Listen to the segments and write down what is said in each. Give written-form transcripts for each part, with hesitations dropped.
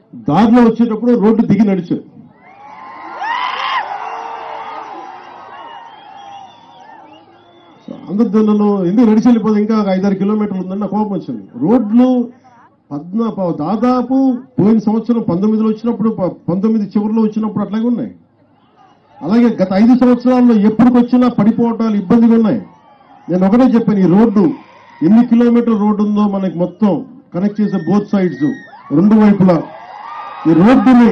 దారిలో వచ్చేటప్పుడు రోడ్డు దిగి నడిచారు. అందరు నన్ను ఎందుకు నడిచి వెళ్ళిపోతే ఇంకా 5-6 కిలోమీటర్లు ఉందని నాకు కోపం వచ్చింది. రోడ్లు దాదాపు పోయిన సంవత్సరం 19లో వచ్చినప్పుడు 19 చివరిలో వచ్చినప్పుడు అట్లాగే ఉన్నాయి. అలాగే గత 5 సంవత్సరాల్లో ఎప్పటికొచ్చినా పడిపోవటాలు ఇబ్బందిగా ఉన్నాయి. నేను ఒకటే చెప్పాను, ఈ రోడ్డు ఎన్ని కిలోమీటర్ రోడ్డు ఉందో మనకి మొత్తం కనెక్ట్ చేసే బోత్ సైడ్స్ 2 వైపులా ఈ రోడ్డుని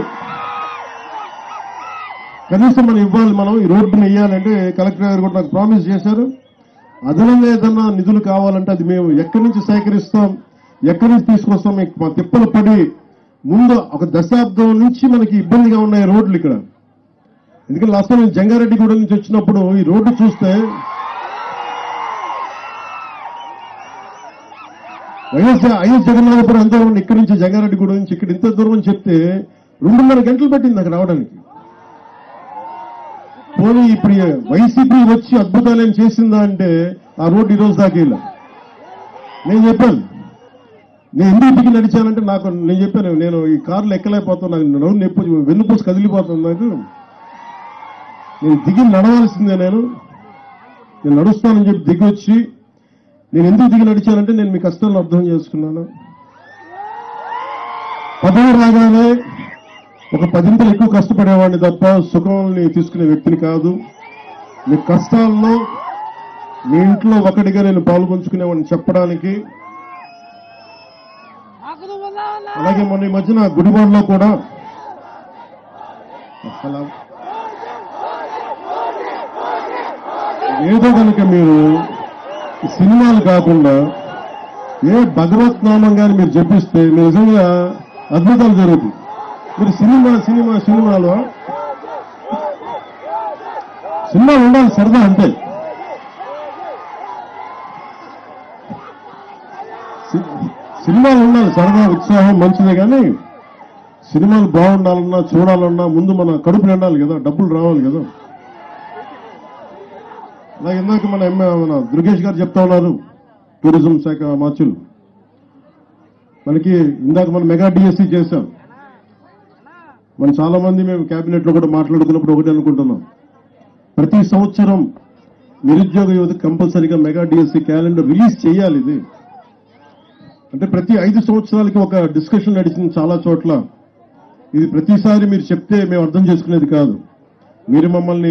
కనీసం మనం ఇవ్వాలి. మనం ఈ రోడ్డుని వేయాలంటే కలెక్టర్ గారు కూడా నాకు ప్రామిస్ చేశారు. అదనంగా ఏదన్నా నిధులు కావాలంటే అది మేము ఎక్కడి నుంచి సేకరిస్తాం, ఎక్కడి నుంచి తీసుకొస్తాం. మా తిప్పలు పడి ముందు ఒక దశాబ్దం నుంచి మనకి ఇబ్బందిగా ఉన్నాయి రోడ్లు ఇక్కడ. ఎందుకంటే లాస్ట్ టైం జంగారెడ్డిగూడ నుంచి వచ్చినప్పుడు ఈ రోడ్డు చూస్తే వైఎస్ జగన్నాథపురం అంతా ఇక్కడి నుంచి జంగారెడ్డిగూడ నుంచి ఇక్కడ ఇంత దూరం అని చెప్తే 2.5 గంటలు పట్టింది అక్కడ రావడానికి. పోనీ ఇప్పుడు వైసీపీ వచ్చి అద్భుతాలు ఏం చేసిందా అంటే ఆ రోడ్డు ఈ రోజు దాకా వెళ్ళాం. నేను చెప్పాను, నేను ఎందుకు దిగి నడిచానంటే నేను చెప్పాను, నేను ఈ కారులో ఎక్కలేకపోతాను, నాకు నడుము నొప్పి, వెన్నుపూసి కదిలిపోతుంది నాకు, నేను దిగి నడవాల్సిందే, నేను నడుస్తానని చెప్పి దిగి వచ్చి నేను ఎందుకు దిగి నడిచానంటే నేను మీ కష్టాలను అర్థం చేసుకున్నాను. పదవి రాగానే ఒక 10 ఎక్కువ కష్టపడేవాడిని తప్ప సుఖాన్ని తీసుకునే వ్యక్తిని కాదు. మీ కష్టాల్లో మీ ఇంట్లో ఒకటిగా నేను పాల్గొంచుకునేవాడిని చెప్పడానికి. అలాగే మొన్న ఈ మధ్యన గుడివాడలో కూడా ఏదో కనుక మీరు సినిమాలు కాకుండా ఏ భగవత్ నామం కానీ మీరు జపిస్తే నిజంగా అద్భుతాలు జరుగుతాయి. మీరు సినిమాలో ఉండాలి, సరదా అంతే. సినిమాలు ఉండాలి, సరదా ఉత్సాహం మంచిదే. కానీ సినిమాలు బాగుండాలన్నా చూడాలన్నా ముందు మన కడుపు నిండాలి కదా, డబ్బులు రావాలి కదా. అలాగే ఇందాక మన దుర్గేష్ గారు చెప్తా ఉన్నారు, టూరిజం శాఖ మార్చులు. మనకి ఇందాక మనం మెగా డిఎస్సీ చేశాం. మనం చాలా మంది మేము కేబినెట్ లో కూడా మాట్లాడుకున్నప్పుడు ఒకటి అనుకుంటున్నాం, ప్రతి సంవత్సరం నిరుద్యోగ యువతకు కంపల్సరీగా మెగా డిఎస్సీ క్యాలెండర్ రిలీజ్ చేయాలి. ఇది అంటే ప్రతి 5 సంవత్సరాలకి ఒక డిస్కషన్ నడిచింది చాలా చోట్ల. ఇది ప్రతిసారి మీరు చెప్తే మేము అర్థం చేసుకునేది కాదు. మీరు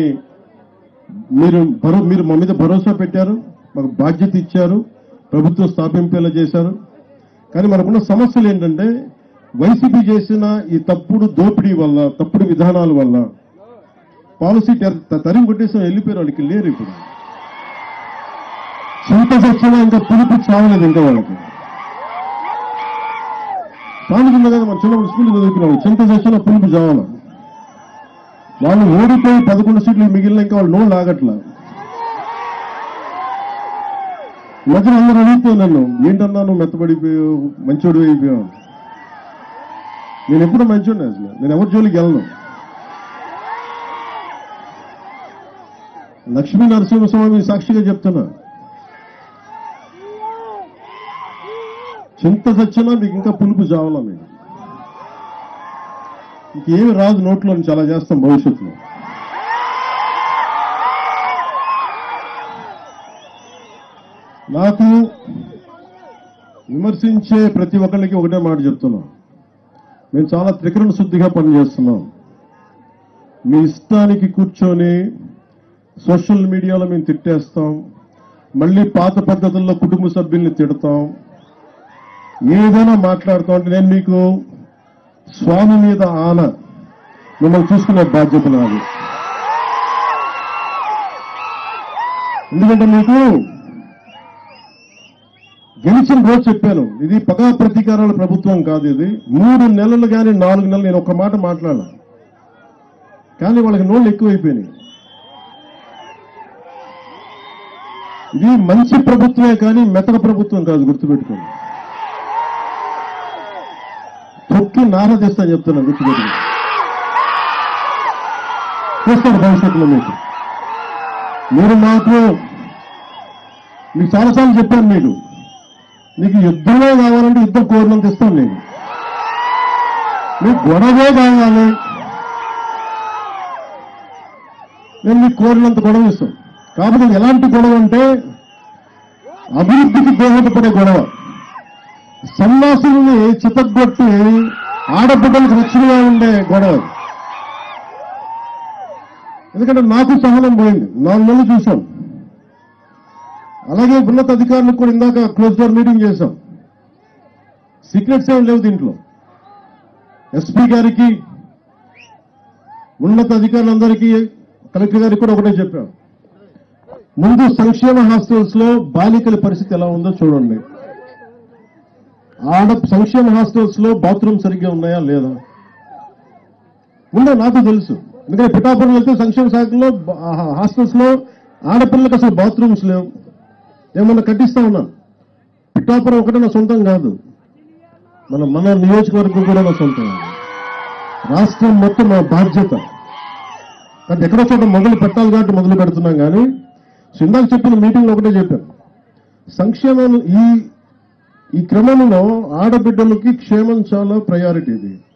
మా మీద భరోసా పెట్టారు, మాకు బాధ్యత ఇచ్చారు, ప్రభుత్వం స్థాపింపేలా చేశారు. కానీ మనకున్న సమస్యలు ఏంటంటే వైసీపీ చేసిన ఈ తప్పుడు దోపిడీ వల్ల, తప్పుడు విధానాల వల్ల పాలసీ తరిమి కొట్టేసి వెళ్ళిపోయారు. వాళ్ళకి లేరు ఇప్పుడు. చింత సచ్చినా ఇంకా పులుపు చావలేదు ఇంకా వాళ్ళకి. సామెత కదా, మన చిన్నప్పుడు స్కూల్ చదువుకున్నాడు, చింత సచ్చినా పులుపు చావాల. వాళ్ళు ఓడిపోయి 11 సీట్లు మిగిలిన ఇంకా వాళ్ళు నోళ్ళు ఆగట్లా. మధ్య అందరూ అడుగుతావు నన్ను, ఏంటన్నా నువ్వు మెత్తబడిపోయావు, మంచోడు అయిపోయావు. నేను ఎప్పుడు మంచోడిని, అసలు నేను ఎవరి జోలికి వెళ్ళను. లక్ష్మీ నరసింహస్వామి సాక్షిగా చెప్తున్నా, చింత సచ్చినా మీకు ఇంకా పులుపు చావాలా. మీకు ఇంకేమి రాదు నోట్లో నుంచి, అలా చేస్తాం భవిష్యత్తులో. నాకు విమర్శించే ప్రతి ఒక్కరికి ఒకటే మాట చెప్తున్నాం, మేము చాలా త్రికరణ శుద్ధిగా పనిచేస్తున్నాం. మీ ఇష్టానికి కూర్చొని సోషల్ మీడియాలో మేము తిట్టేస్తాం, మళ్ళీ పాత పద్ధతుల్లో కుటుంబ సభ్యుల్ని తిడతాం, ఏదైనా మాట్లాడుతాం. అంటే నేను మీకు స్వామి మీద ఆన, మిమ్మల్ని చూసుకునే బాధ్యత నాది. ఎందుకంటే మీకు గెలిచిన రోజు చెప్పాను, ఇది పగా ప్రతీకారాల ప్రభుత్వం కాదు. ఇది 3 నెలలు కానీ 4 నెలలు నేను ఒక్క మాట మాట్లాడాను, కానీ వాళ్ళకి నోళ్ళు ఎక్కువైపోయినాయి. ఇది మంచి ప్రభుత్వమే కానీ మెతక ప్రభుత్వం కాదు, గుర్తుపెట్టుకోండి. తొక్కి నారదీస్తాను చెప్తున్నాను, గుర్తుపెట్టుకోండి. చేస్తాను భవిష్యత్తులో. మీరు మీకు చాలాసార్లు చెప్పాను, మీకు యుద్ధంలో కావాలంటే యుద్ధం కోరినంత ఇస్తాను నేను. మీకు గొడవే కావాలి, నేను మీకు కోరినంత గొడవ ఇస్తాం. కాబట్టి ఎలాంటి గొడవ అంటే అభివృద్ధికి దోహదపడే గొడవ. సన్యాసుల్ని చితగ్గొట్టి ఆడబిడ్డలకు రక్షణగా ఉండే గొడవ. ఎందుకంటే నాకు సహనం పోయింది, 4 నెలలు చూసాం. అలాగే ఉన్నత అధికారులకు కూడా ఇందాక క్లోజ్ డోర్ మీటింగ్ చేశాం. సీక్రెట్స్ ఏం లేవు దీంట్లో. ఎస్పీ గారికి, ఉన్నత అధికారులందరికీ, కలెక్టర్ గారికి కూడా ఒకటే చెప్పాం, ముందు సంక్షేమ హాస్టల్స్ లో బాలికల పరిస్థితి ఎలా ఉందో చూడండి. సంక్షేమ హాస్టల్స్ లో బాత్రూమ్ సరిగ్గా ఉన్నాయా లేదా ఉందో నాకు తెలుసు. ఎందుకంటే పిఠాపురం వెళ్తే సంక్షేమ శాఖలో హాస్టల్స్ లో ఆడపిల్లలకు అసలు బాత్రూమ్స్ లేవు. ఏమన్నా కట్టిస్తా ఉన్నాను. పిఠాపురం ఒకటే నా సొంతం కాదు, మన నియోజకవర్గం కూడా నా సొంతం. రాష్ట్రం మొత్తం మా బాధ్యత. కానీ ఎక్కడో చోట మొదలు పెట్టాలి కాబట్టి మొదలు పెడుతున్నాం. కానీ ఇందాక చెప్పిన మీటింగ్లో ఒకటే చెప్పాను, సంక్షేమం ఈ క్రమంలో ఆడబిడ్డలకి క్షేమం చాలా ప్రయారిటీ. ఇది